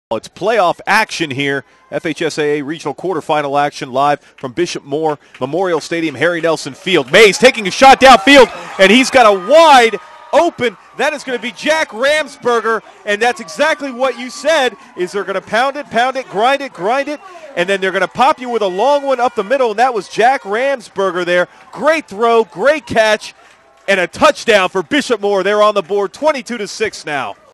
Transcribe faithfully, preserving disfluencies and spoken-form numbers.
It's playoff action here. F H S A A regional quarterfinal action live from Bishop Moore Memorial Stadium, Harry Nelson Field. Mays taking a shot downfield, and he's got a wide open. That is going to be Jak Ramsberger, and that's exactly what you said, is they're going to pound it, pound it, grind it, grind it, and then they're going to pop you with a long one up the middle, and that was Jak Ramsberger there. Great throw, great catch, and a touchdown for Bishop Moore. They're on the board twenty-two to six now.